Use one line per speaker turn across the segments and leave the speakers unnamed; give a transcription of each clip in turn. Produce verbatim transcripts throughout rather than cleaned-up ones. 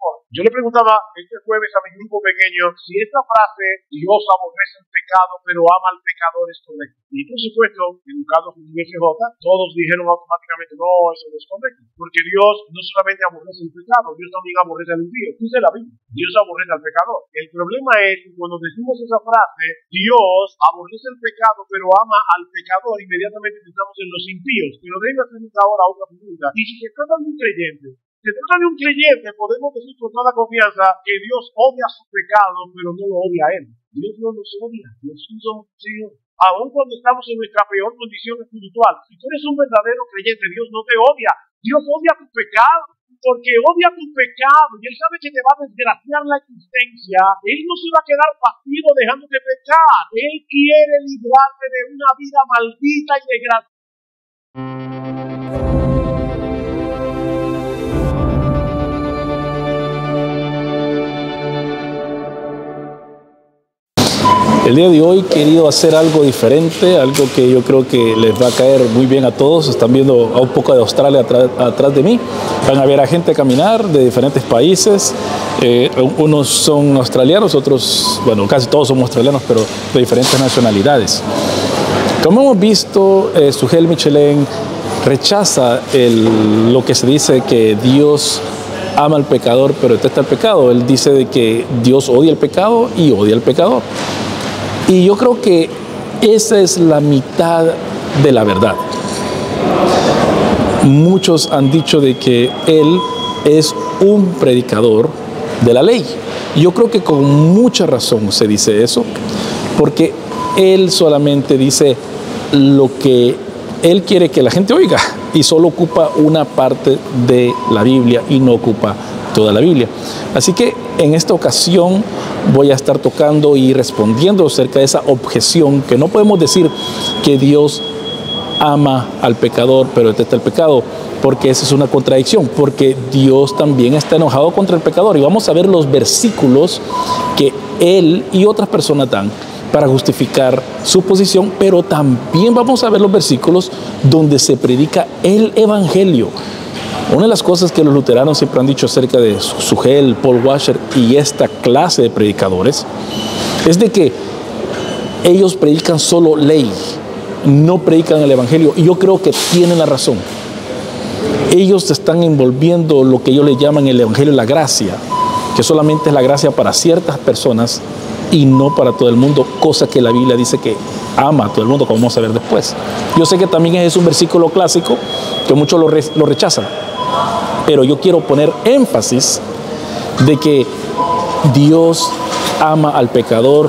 Yo le preguntaba este jueves a mi grupo pequeño si esta frase, Dios aborrece el pecado pero ama al pecador, es correcta. Y por supuesto, educados en I F J, todos dijeron automáticamente, no, eso no es correcto. Porque Dios no solamente aborrece el pecado, Dios también aborrece al impío. Dice la Biblia, Dios aborrece al pecador. El problema es que cuando decimos esa frase, Dios aborrece el pecado pero ama al pecador, inmediatamente pensamos en los impíos. Pero déjenme hacer ahora otra pregunta. Y si se trata de un creyente, si se trata de un creyente, podemos decir con toda confianza que Dios odia su pecado, pero no lo odia a él. Dios no nos odia, nosotros somos hijos. Aún cuando estamos en nuestra peor condición espiritual, si tú eres un verdadero creyente, Dios no te odia. Dios odia tu pecado, porque odia tu pecado, y Él sabe que te va a desgraciar la existencia. Él no se va a quedar pasivo dejándote pecar. Él quiere librarte de una vida maldita y desgraciada.
El día de hoy he querido hacer algo diferente, algo que yo creo que les va a caer muy bien a todos. Están viendo a un poco de Australia atrás, atrás de mí. Van a ver a gente caminar de diferentes países. Eh, unos son australianos, otros, bueno, casi todos somos australianos, pero de diferentes nacionalidades. Como hemos visto, eh, Sugel Michelén rechaza el, lo que se dice que Dios ama al pecador, pero detesta el pecado. Él dice de que Dios odia el pecado y odia al pecador. Y yo creo que esa es la mitad de la verdad. Muchos han dicho de que él es un predicador de la ley. Yo creo que con mucha razón se dice eso, porque él solamente dice lo que él quiere que la gente oiga y solo ocupa una parte de la Biblia y no ocupa toda la Biblia. Así que en esta ocasión voy a estar tocando y respondiendo acerca de esa objeción que no podemos decir que Dios ama al pecador pero detesta el pecado, porque esa es una contradicción, porque Dios también está enojado contra el pecador. Y vamos a ver los versículos que él y otras personas dan para justificar su posición, pero también vamos a ver los versículos donde se predica el evangelio. Una de las cosas que los luteranos siempre han dicho acerca de Sugel, Paul Washer y esta clase de predicadores es de que ellos predican solo ley, no predican el evangelio, y yo creo que tienen la razón. Ellos están envolviendo lo que ellos le llaman el evangelio de la gracia, que solamente es la gracia para ciertas personas y no para todo el mundo, cosa que la Biblia dice que ama a todo el mundo, como vamos a ver después. Yo sé que también es un versículo clásico que muchos lo, re, lo rechazan, pero yo quiero poner énfasis de que Dios ama al pecador,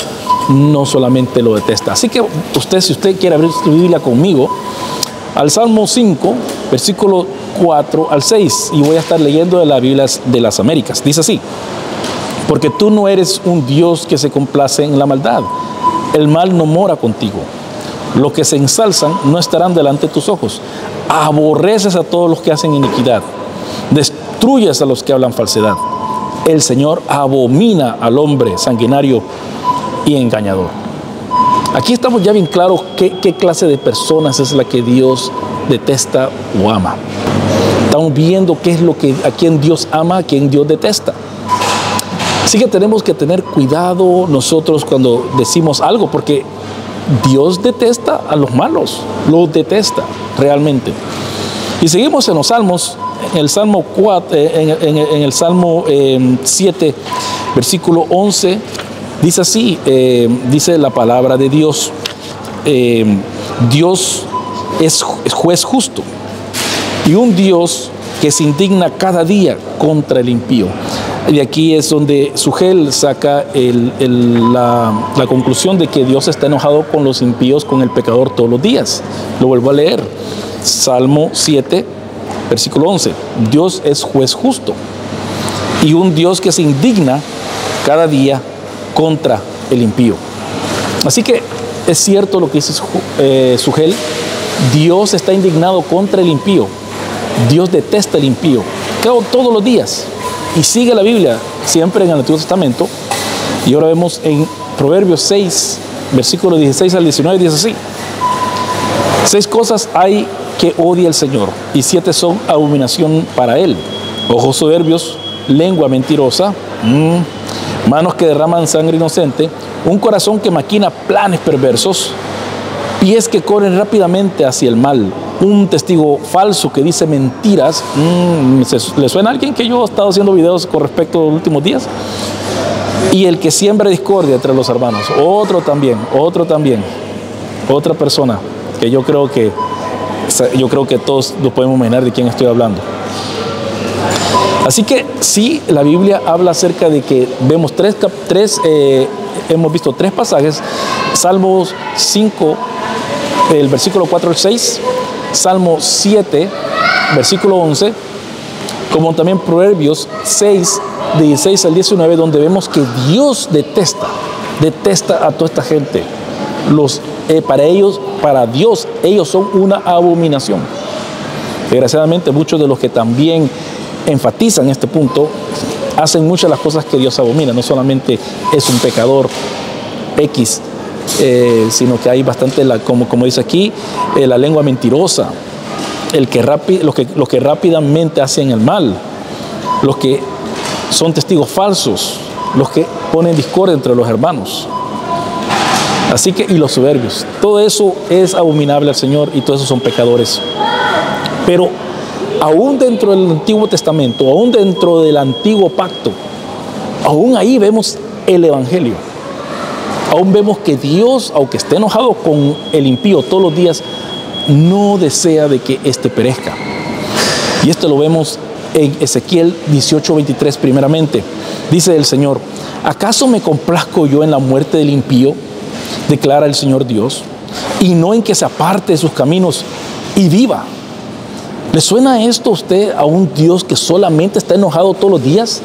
no solamente lo detesta. Así que usted, si usted quiere abrir su Biblia conmigo, al Salmo cinco, versículo cuatro al seis, y voy a estar leyendo de la Biblia de las Américas. Dice así: porque tú no eres un Dios que se complace en la maldad, el mal no mora contigo. Los que se ensalzan no estarán delante de tus ojos. Aborreces a todos los que hacen iniquidad, destruyes a los que hablan falsedad. El Señor abomina al hombre sanguinario y engañador. Aquí estamos ya bien claros qué, qué clase de personas es la que Dios detesta o ama. Estamos viendo qué es lo que, a quién Dios ama, a quién Dios detesta. Así que tenemos que tener cuidado nosotros cuando decimos algo, porque Dios detesta a los malos, los detesta realmente. Y seguimos en los Salmos, en el Salmo cuatro, en, en, en el Salmo eh, siete, versículo once, dice así, eh, dice la palabra de Dios: eh, Dios es, es juez justo y un Dios que se indigna cada día contra el impío. Y aquí es donde Sugel saca el, el, la, la conclusión de que Dios está enojado con los impíos, con el pecador todos los días. Lo vuelvo a leer. Salmo siete, versículo once. Dios es juez justo y un Dios que se indigna cada día contra el impío. Así que es cierto lo que dice eh, Sugel. Dios está indignado contra el impío. Dios detesta el impío todos los días. Y sigue la Biblia siempre en el Antiguo Testamento. Y ahora vemos en Proverbios seis, versículos dieciséis al diecinueve, dice así: seis cosas hay que odia el Señor, y siete son abominación para él: ojos soberbios, lengua mentirosa, mm, manos que derraman sangre inocente, un corazón que maquina planes perversos, pies que corren rápidamente hacia el mal, un testigo falso que dice mentiras. Mm, ¿le suena a alguien que yo he estado haciendo videos con respecto a los últimos días? Y el que siembra discordia entre los hermanos, otro también, otro también, otra persona que yo creo que yo creo que todos lo podemos imaginar de quién estoy hablando. Así que sí, la Biblia habla acerca de que vemos tres, tres eh, hemos visto tres pasajes: Salmos cinco, el versículo cuatro al seis, Salmo siete, versículo once, como también Proverbios seis, de dieciséis al diecinueve, donde vemos que Dios detesta, detesta a toda esta gente. Los, eh, para ellos, para Dios, ellos son una abominación. Desgraciadamente, muchos de los que también enfatizan este punto hacen muchas de las cosas que Dios abomina. No solamente es un pecador X, eh, sino que hay bastante, la, como, como dice aquí, eh, la lengua mentirosa, el que rapi, los, que, los que rápidamente hacen el mal, los que son testigos falsos, los que ponen discordia entre los hermanos. Así que, y los soberbios, todo eso es abominable al Señor y todos esos son pecadores. Pero aún dentro del Antiguo Testamento, aún dentro del Antiguo Pacto, aún ahí vemos el Evangelio. Aún vemos que Dios, aunque esté enojado con el impío todos los días, no desea de que éste perezca. Y esto lo vemos en Ezequiel dieciocho veintitrés primeramente. Dice el Señor: ¿acaso me complazco yo en la muerte del impío? Declara el Señor Dios, y no en que se aparte de sus caminos y viva. ¿Le suena esto a usted a un Dios que solamente está enojado todos los días?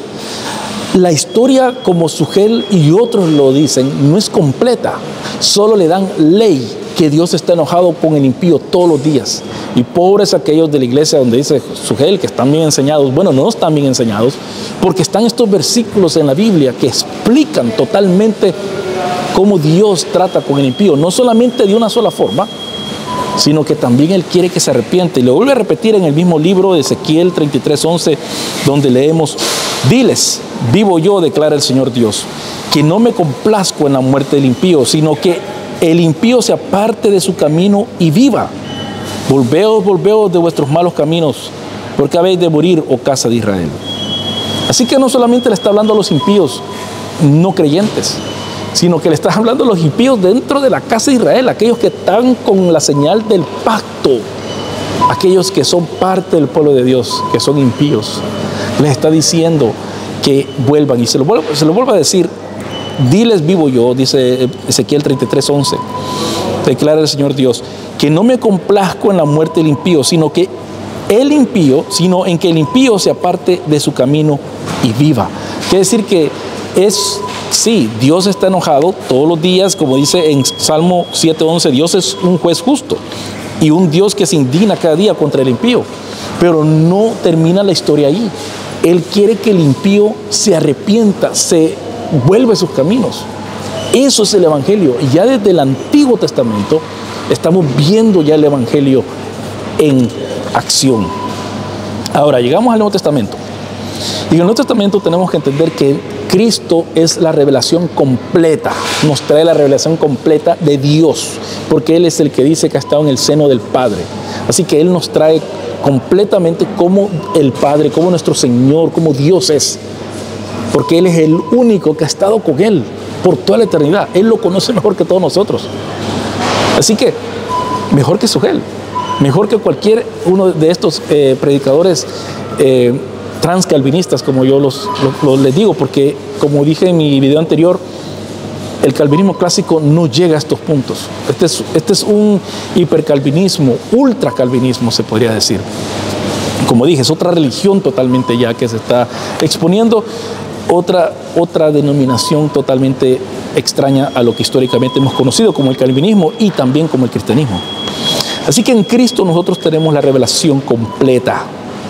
La historia, como Sugel y otros lo dicen, no es completa. Solo le dan ley que Dios está enojado con el impío todos los días. Y pobres aquellos de la iglesia donde dice Sugel que están bien enseñados. Bueno, no están bien enseñados, porque están estos versículos en la Biblia que explican totalmente cómo Dios trata con el impío, no solamente de una sola forma, sino que también Él quiere que se arrepiente. Y lo vuelve a repetir en el mismo libro de Ezequiel treinta y tres once, donde leemos: diles, vivo yo, declara el Señor Dios, que no me complazco en la muerte del impío, sino que el impío se aparte de su camino y viva. Volveos, volveos de vuestros malos caminos, porque habéis de morir, oh casa de Israel. Así que no solamente le está hablando a los impíos no creyentes, sino que le está hablando a los impíos dentro de la casa de Israel, aquellos que están con la señal del pacto, aquellos que son parte del pueblo de Dios, que son impíos. Les está diciendo que vuelvan, y se lo vuelvo, se lo vuelvo a decir: diles, vivo yo, dice Ezequiel treinta y tres once, declara el Señor Dios, que no me complazco en la muerte del impío, sino que el impío, sino en que el impío se aparte de su camino y viva. Quiere decir que es, sí, Dios está enojado todos los días, como dice en Salmo siete once, Dios es un juez justo y un Dios que se indigna cada día contra el impío, pero no termina la historia ahí. Él quiere que el impío se arrepienta, se vuelva a sus caminos. Eso es el Evangelio. Y ya desde el Antiguo Testamento estamos viendo ya el Evangelio en acción. Ahora llegamos al Nuevo Testamento. Y en el Nuevo Testamento tenemos que entender que Cristo es la revelación completa, nos trae la revelación completa de Dios, porque Él es el que dice que ha estado en el seno del Padre. Así que Él nos trae completamente como el Padre, como nuestro Señor, como Dios es, porque Él es el único que ha estado con Él por toda la eternidad. Él lo conoce mejor que todos nosotros. Así que, mejor que Sugel, mejor que cualquier uno de estos eh, predicadores eh, transcalvinistas, como yo los, los, los les digo, porque como dije en mi video anterior, el calvinismo clásico no llega a estos puntos. Este es, este es un hipercalvinismo, ultracalvinismo se podría decir. Como dije, es otra religión totalmente ya que se está exponiendo, otra, otra denominación totalmente extraña a lo que históricamente hemos conocido como el calvinismo y también como el cristianismo. Así que en Cristo nosotros tenemos la revelación completa.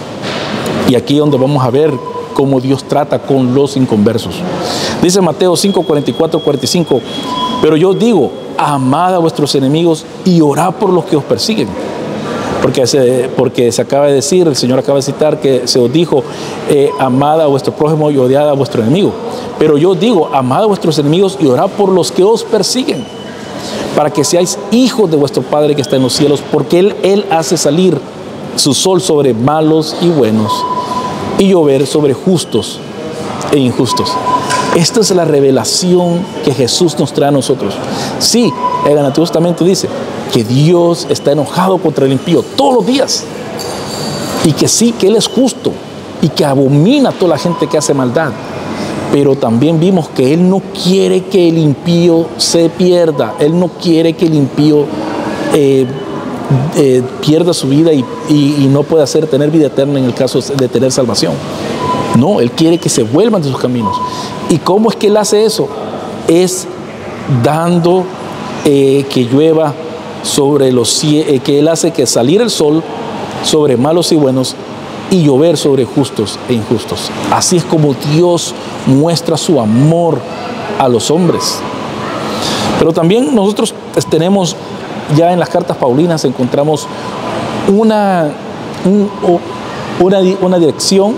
Y aquí es donde vamos a ver cómo Dios trata con los inconversos. Dice Mateo cinco, cuarenta y cuatro, cuarenta y cinco, pero yo digo, amad a vuestros enemigos y orad por los que os persiguen. Porque se, porque se acaba de decir, el Señor acaba de citar que se os dijo, eh, amad a vuestro prójimo y odiad a vuestro enemigo. Pero yo digo, amad a vuestros enemigos y orad por los que os persiguen, para que seáis hijos de vuestro Padre que está en los cielos, porque Él, Él hace salir su sol sobre malos y buenos y llover sobre justos e injustos. Esta es la revelación que Jesús nos trae a nosotros. Sí, el Antiguo Testamento dice que Dios está enojado contra el impío todos los días, y que sí, que Él es justo y que abomina a toda la gente que hace maldad. Pero también vimos que Él no quiere que el impío se pierda. Él no quiere que el impío eh, eh, pierda su vida y, y, y no pueda hacer, tener vida eterna en el caso de tener salvación. No, Él quiere que se vuelvan de sus caminos. ¿Y cómo es que Él hace eso? Es dando eh, que llueva sobre los cielos, eh, que Él hace que salir el sol sobre malos y buenos y llover sobre justos e injustos. Así es como Dios muestra su amor a los hombres. Pero también nosotros tenemos, ya en las cartas paulinas encontramos una, un, una, una dirección,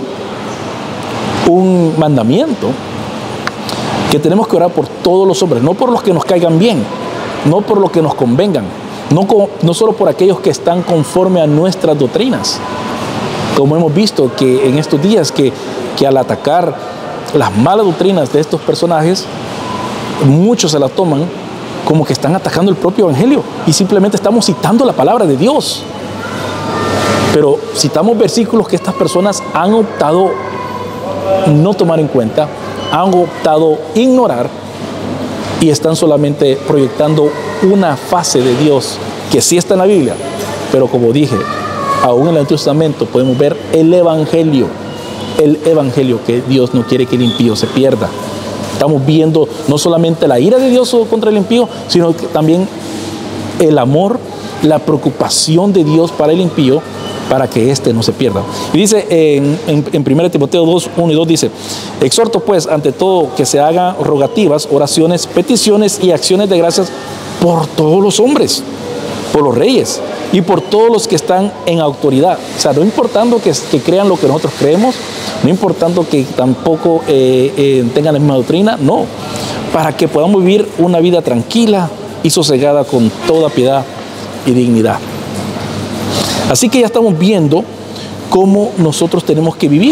un mandamiento, que tenemos que orar por todos los hombres, no por los que nos caigan bien, no por los que nos convengan, no, no solo por aquellos que están conforme a nuestras doctrinas. Como hemos visto que en estos días que, que al atacar las malas doctrinas de estos personajes, muchos se las toman como que están atacando el propio evangelio y simplemente estamos citando la palabra de Dios. Pero citamos versículos que estas personas han optado no tomar en cuenta, han optado ignorar y están solamente proyectando una fase de Dios que sí está en la Biblia, pero como dije, aún en el Antiguo Testamento podemos ver el Evangelio, el Evangelio que Dios no quiere que el impío se pierda. Estamos viendo no solamente la ira de Dios contra el impío, sino que también el amor, la preocupación de Dios para el impío, para que éste no se pierda. Y dice en, en, en primera Timoteo dos, uno y dos, dice: exhorto pues ante todo que se hagan rogativas, oraciones, peticiones y acciones de gracias por todos los hombres, por los reyes y por todos los que están en autoridad. O sea, no importando que, que crean lo que nosotros creemos, no importando que tampoco eh, eh, tengan la misma doctrina, no, para que podamos vivir una vida tranquila y sosegada con toda piedad y dignidad. Así que ya estamos viendo cómo nosotros tenemos que vivir.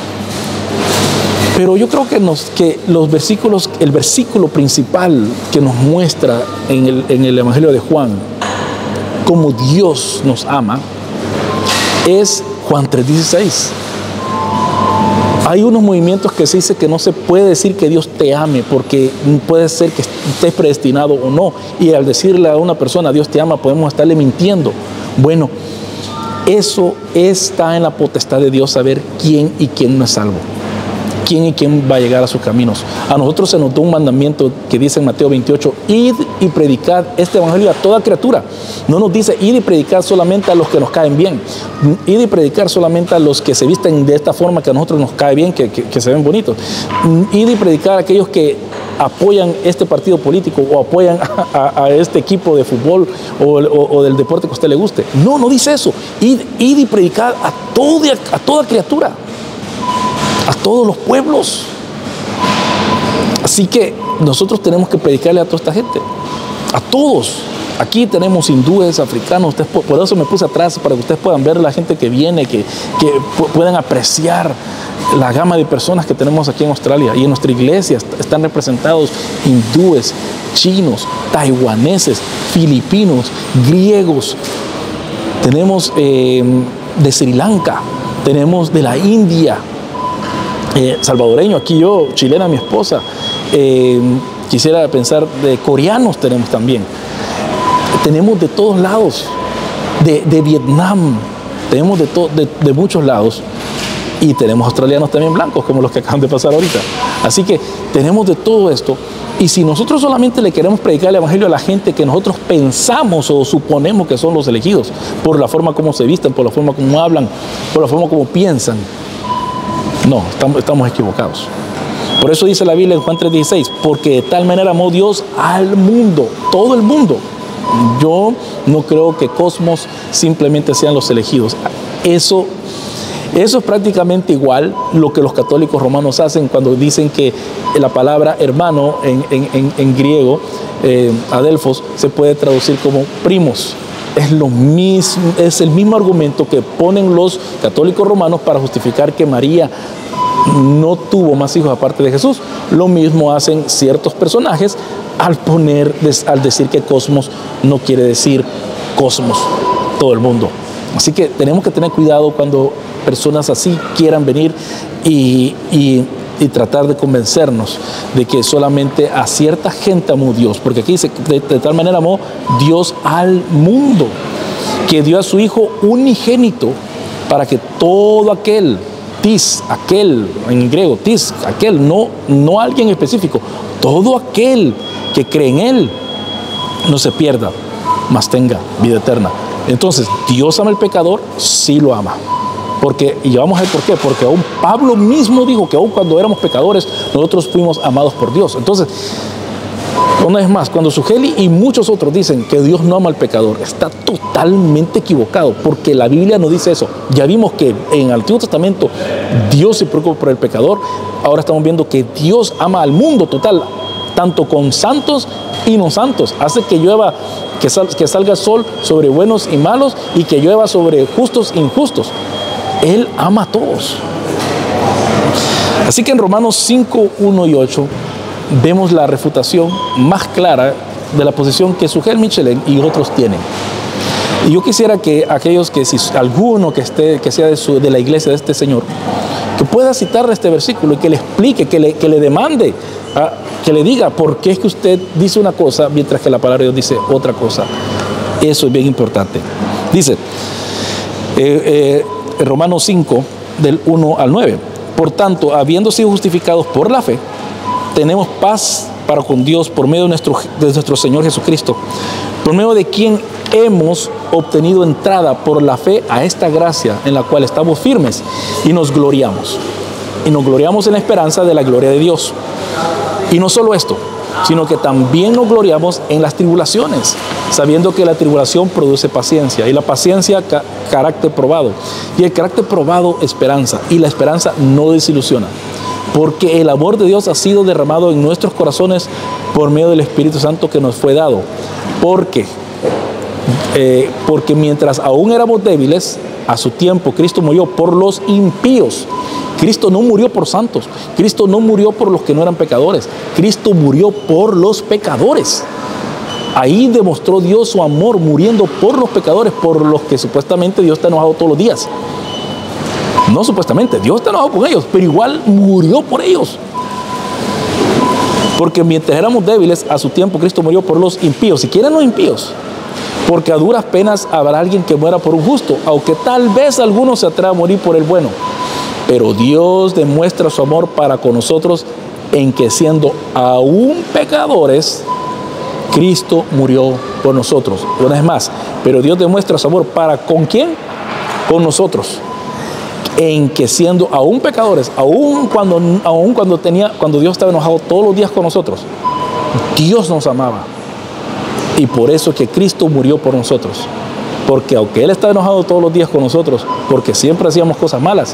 Pero yo creo que, nos, que los versículos, el versículo principal que nos muestra en el, en el Evangelio de Juan, cómo Dios nos ama, es Juan tres dieciséis. Hay unos movimientos que se dice que no se puede decir que Dios te ame, porque puede ser que estés predestinado o no. Y al decirle a una persona Dios te ama, podemos estarle mintiendo. Bueno, eso está en la potestad de Dios, saber quién y quién no es salvo, quién y quién va a llegar a sus caminos. A nosotros se nos da un mandamiento que dice en Mateo veintiocho: id y predicad este evangelio a toda criatura. No nos dice id y predicad solamente a los que nos caen bien, id y predicar solamente a los que se visten de esta forma que a nosotros nos cae bien, que, que, que se ven bonitos, id y predicar a aquellos que apoyan este partido político o apoyan a, a, a este equipo de fútbol o, o, o del deporte que a usted le guste. No, no dice eso. Id, id y predicar a toda, a toda criatura, a todos los pueblos. Así que nosotros tenemos que predicarle a toda esta gente, a todos. Aquí tenemos hindúes, africanos. Ustedes, por eso me puse atrás, para que ustedes puedan ver la gente que viene, que, que puedan apreciar la gama de personas que tenemos aquí en Australia. Y en nuestra iglesia están representados hindúes, chinos, taiwaneses, filipinos, griegos. Tenemos eh, de Sri Lanka, tenemos de la India, eh, salvadoreño, aquí yo, chilena mi esposa, eh, quisiera pensar de coreanos tenemos también. Tenemos de todos lados, de, de Vietnam, tenemos de, to, de, de muchos lados. Y tenemos australianos también blancos, como los que acaban de pasar ahorita. Así que tenemos de todo esto. Y si nosotros solamente le queremos predicar el evangelio a la gente que nosotros pensamos o suponemos que son los elegidos, por la forma como se visten, por la forma como hablan, por la forma como piensan, no, estamos, estamos equivocados. Por eso dice la Biblia en Juan tres dieciséis: porque de tal manera amó Dios al mundo, todo el mundo. Yo no creo que Cosmos simplemente sean los elegidos. Eso, eso es prácticamente igual lo que los católicos romanos hacen cuando dicen que la palabra hermano en, en, en, en griego, eh, adelphos, se puede traducir como primos. Es, lo mismo, es el mismo argumento que ponen los católicos romanos para justificar que María no tuvo más hijos aparte de Jesús. Lo mismo hacen ciertos personajes al poner, al decir que cosmos no quiere decir cosmos, todo el mundo. Así que tenemos que tener cuidado cuando personas así quieran venir y, y, y tratar de convencernos de que solamente a cierta gente amó Dios, porque aquí dice, de, de tal manera amó Dios al mundo, que dio a su Hijo unigénito para que todo aquel, tis, aquel, en griego, tis, aquel, no, no alguien específico, todo aquel que cree en Él no se pierda, mas tenga vida eterna. Entonces, ¿Dios ama al pecador? Sí lo ama. Porque, y vamos a ver por qué, porque aún Pablo mismo dijo que aún cuando éramos pecadores, nosotros fuimos amados por Dios. Entonces, una vez más, cuando Sugeli y muchos otros dicen que Dios no ama al pecador, está totalmente equivocado, porque la Biblia no dice eso. Ya vimos que en el Antiguo Testamento Dios se preocupa por el pecador. Ahora estamos viendo que Dios ama al mundo total, tanto con santos y no santos. Hace que llueva, que, sal, que salga el sol sobre buenos y malos, y que llueva sobre justos e injustos. Él ama a todos. Así que en Romanos cinco, uno y ocho vemos la refutación más clara de la posición que Sugel Michelén y otros tienen. Y yo quisiera que aquellos que, si alguno que esté, que sea de, su, de la iglesia de este señor, que pueda citar este versículo y que le explique, que le, que le demande, a, que le diga por qué es que usted dice una cosa mientras que la palabra de Dios dice otra cosa. Eso es bien importante. Dice eh, eh, Romanos cinco, del uno al nueve. Por tanto, habiendo sido justificados por la fe, tenemos paz para con Dios por medio de nuestro, de nuestro Señor Jesucristo, por medio de quien hemos obtenido entrada por la fe a esta gracia en la cual estamos firmes y nos gloriamos. Y nos gloriamos en la esperanza de la gloria de Dios. Y no solo esto, sino que también nos gloriamos en las tribulaciones, sabiendo que la tribulación produce paciencia, y la paciencia ca carácter probado, y el carácter probado esperanza, y la esperanza no desilusiona, porque el amor de Dios ha sido derramado en nuestros corazones por medio del Espíritu Santo que nos fue dado. Porque, eh, porque mientras aún éramos débiles, a su tiempo Cristo murió por los impíos. Cristo no murió por santos. Cristo no murió por los que no eran pecadores. Cristo murió por los pecadores. Ahí demostró Dios su amor, muriendo por los pecadores, por los que supuestamente Dios está enojado todos los días. No supuestamente, Dios está enojado con ellos, pero igual murió por ellos. Porque mientras éramos débiles, a su tiempo Cristo murió por los impíos. Si quieren los impíos, porque a duras penas habrá alguien que muera por un justo, aunque tal vez alguno se atreva a morir por el bueno. Pero Dios demuestra su amor para con nosotros en que, siendo aún pecadores, Cristo murió por nosotros. Una vez más, pero Dios demuestra su amor para con quién, con nosotros, en que siendo aún pecadores, aún cuando, aún cuando tenía, cuando Dios estaba enojado todos los días con nosotros, Dios nos amaba. Y por eso que Cristo murió por nosotros. Porque aunque Él estaba enojado todos los días con nosotros, porque siempre hacíamos cosas malas,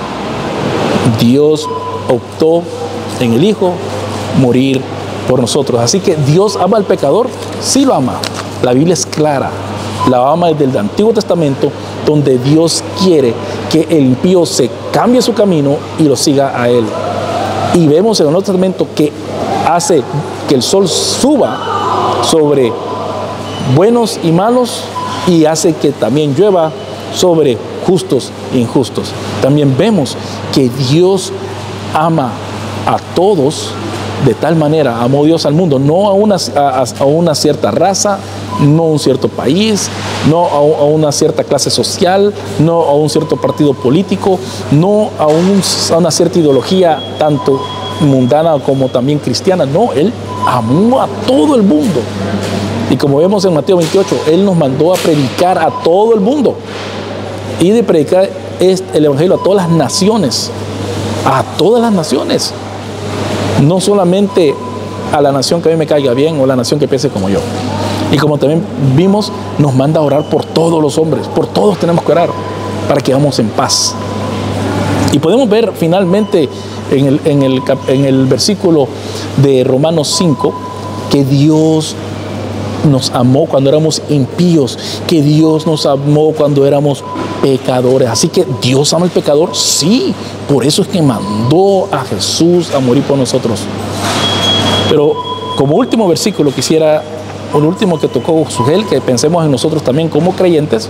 Dios optó en el Hijo morir por nosotros. Así que Dios ama al pecador, sí lo ama. La Biblia es clara. La ama desde el Antiguo Testamento, donde Dios quiere que el impío se cambie su camino y lo siga a Él. Y vemos en el Nuevo Testamento que hace que el sol suba sobre buenos y malos, y hace que también llueva sobre justos e injustos. También vemos que Dios ama a todos de tal manera, amó Dios al mundo, no a una, a, a una cierta raza, no a un cierto país, no a, a una cierta clase social, no a un cierto partido político, no a, un, a una cierta ideología tanto mundana como también cristiana. No, Él amó a todo el mundo. Y como vemos en Mateo veintiocho, Él nos mandó a predicar a todo el mundo. Y de predicar el evangelio a todas las naciones. A todas las naciones. No solamente a la nación que a mí me caiga bien o la nación que piense como yo. Y como también vimos, nos manda a orar por todos los hombres, por todos tenemos que orar, para que vamos en paz. Y podemos ver finalmente en el, en el, en el versículo de Romanos cinco, que Dios nos amó cuando éramos impíos, que Dios nos amó cuando éramos pecadores. Así que Dios ama al pecador, sí, por eso es que mandó a Jesús a morir por nosotros. Pero como último versículo quisiera, o el último que tocó Sugel, que pensemos en nosotros también como creyentes,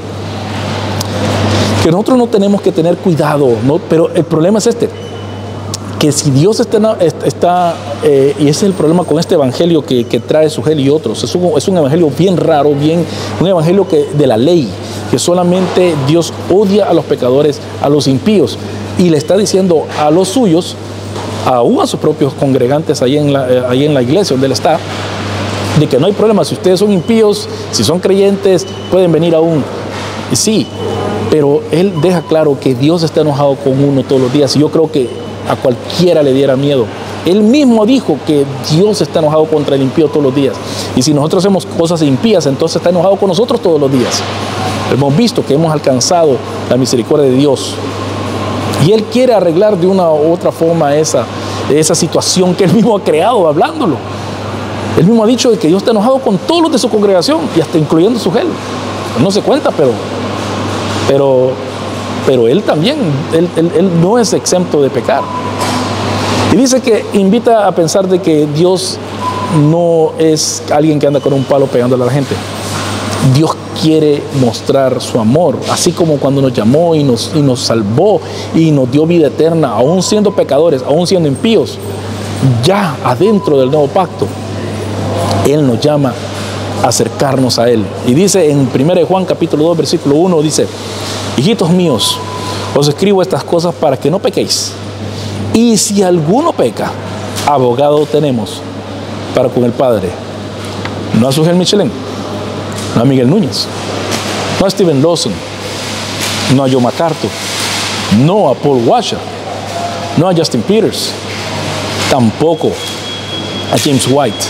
que nosotros no tenemos que tener cuidado, ¿no? Pero el problema es este, que si Dios está, está eh, y ese es el problema con este evangelio que, que trae Sugel y otros, es un, es un evangelio bien raro, bien, un evangelio que, de la ley, que solamente Dios odia a los pecadores, a los impíos, y le está diciendo a los suyos, aún a sus propios congregantes ahí en la, eh, ahí en la iglesia donde él está, de que no hay problema, si ustedes son impíos, si son creyentes, pueden venir aún. Y sí, pero él deja claro que Dios está enojado con uno todos los días, y yo creo que a cualquiera le diera miedo. Él mismo dijo que Dios está enojado contra el impío todos los días, y si nosotros hacemos cosas impías, entonces está enojado con nosotros todos los días. Hemos visto que hemos alcanzado la misericordia de Dios, y Él quiere arreglar de una u otra forma esa, esa situación que Él mismo ha creado, hablándolo. Él mismo ha dicho que Dios está enojado con todos los de su congregación, y hasta incluyendo su Sugel. No se cuenta, pero, pero, pero Él también, él, él, él no es exento de pecar. Y dice que invita a pensar de que Dios no es alguien que anda con un palo pegándole a la gente. Dios quiere mostrar su amor, así como cuando nos llamó y nos, y nos salvó y nos dio vida eterna, aún siendo pecadores, aún siendo impíos, ya adentro del nuevo pacto, Él nos llama a acercarnos a Él. Y dice en primera de Juan capítulo dos versículo uno, dice: hijitos míos, os escribo estas cosas para que no pequéis. Y si alguno peca, abogado tenemos para con el Padre. No a Sugel Michelén, no a Miguel Núñez, no a Steven Lawson, no a Joe MacArthur, no a Paul Washer, no a Justin Peters, tampoco a James White,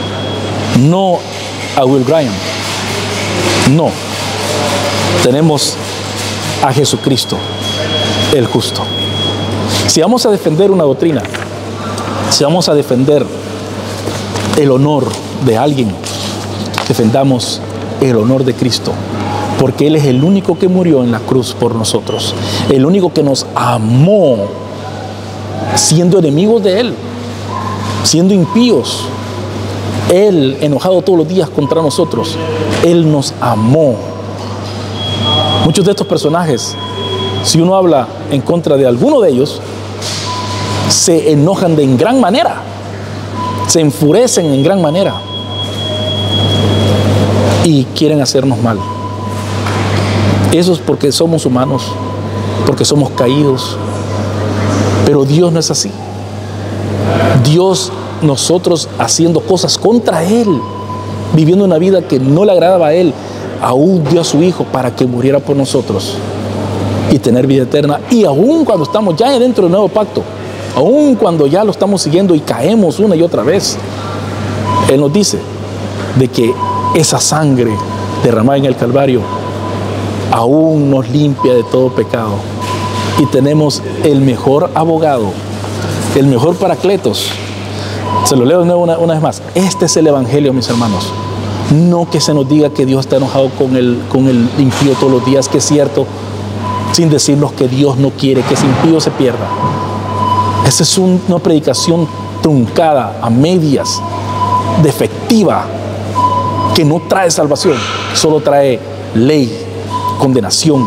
no a Will Graham. No, tenemos a Jesucristo, el justo. Si vamos a defender una doctrina, si vamos a defender el honor de alguien, defendamos el honor de Cristo, porque Él es el único que murió en la cruz por nosotros, el único que nos amó siendo enemigos de Él, siendo impíos. Él, enojado todos los días contra nosotros, Él nos amó. Muchos de estos personajes, si uno habla en contra de alguno de ellos, se enojan de en gran manera, se enfurecen en gran manera y quieren hacernos mal. Eso es porque somos humanos, porque somos caídos. Pero Dios no es así. Dios, nosotros haciendo cosas contra Él, viviendo una vida que no le agradaba a Él, aún dio a su Hijo para que muriera por nosotros y tener vida eterna. Y aún cuando estamos ya dentro del nuevo pacto, aún cuando ya lo estamos siguiendo y caemos una y otra vez, Él nos dice de que esa sangre derramada en el Calvario aún nos limpia de todo pecado, y tenemos el mejor abogado, el mejor paracletos. Se lo leo de nuevo una, una vez más. Este es el evangelio, mis hermanos. No que se nos diga que Dios está enojado con el, con el impío todos los días, que es cierto, sin decirnos que Dios no quiere que ese impío se pierda. Esa es un, una predicación truncada, a medias, defectiva, que no trae salvación, solo trae ley, condenación,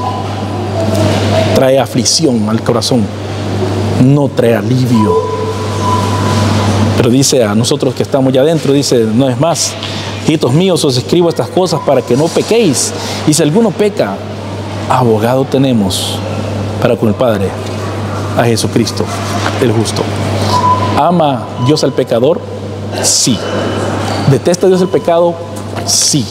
trae aflicción al corazón, no trae alivio. Pero dice a nosotros que estamos ya adentro, dice, no es más, hijitos míos, os escribo estas cosas para que no pequéis. Y si alguno peca, abogado tenemos para con el Padre, a Jesucristo, el justo. ¿Ama Dios al pecador? Sí. ¿Detesta Dios el pecado? Sí.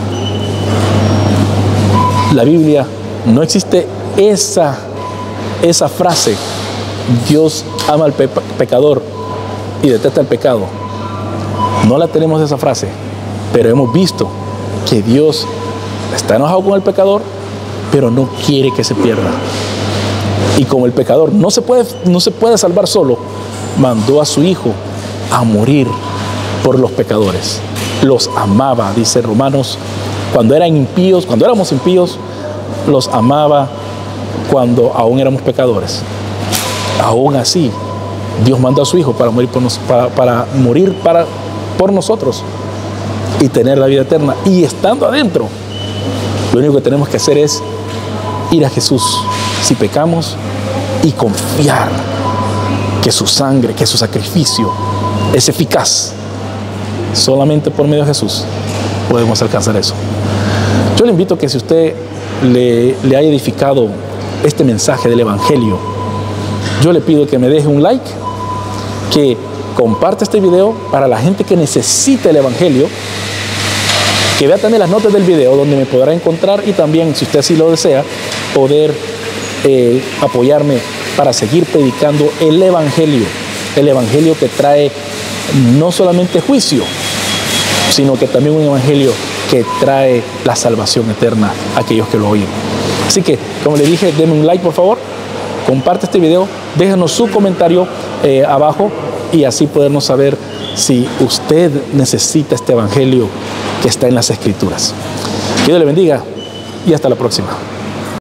La Biblia no existe esa, esa frase, Dios ama al pe- pecador y detesta el pecado. No la tenemos esa frase. Pero hemos visto que Dios está enojado con el pecador, pero no quiere que se pierda. Y como el pecador no se puede, no se puede salvar solo, mandó a su Hijo a morir por los pecadores. Los amaba, dice Romanos, cuando eran impíos, cuando éramos impíos, los amaba cuando aún éramos pecadores. Aún así, Dios mandó a su Hijo para morir por, nos, para, para, morir para, por nosotros y tener la vida eterna. Y estando adentro, lo único que tenemos que hacer es ir a Jesús si pecamos y confiar que su sangre, que su sacrificio es eficaz. Solamente por medio de Jesús podemos alcanzar eso. Yo le invito a que si usted le, le ha edificado este mensaje del Evangelio, yo le pido que me deje un like, que comparte este video para la gente que necesita el Evangelio, que vea también las notas del video donde me podrá encontrar, y también, si usted así lo desea, poder eh, apoyarme para seguir predicando el Evangelio, el Evangelio que trae no solamente juicio, sino que también un Evangelio que trae la salvación eterna a aquellos que lo oyen. Así que, como le dije, denme un like por favor, comparte este video, déjanos su comentario eh, abajo, y así podernos saber si usted necesita este Evangelio que está en las Escrituras. Que Dios le bendiga y hasta la próxima.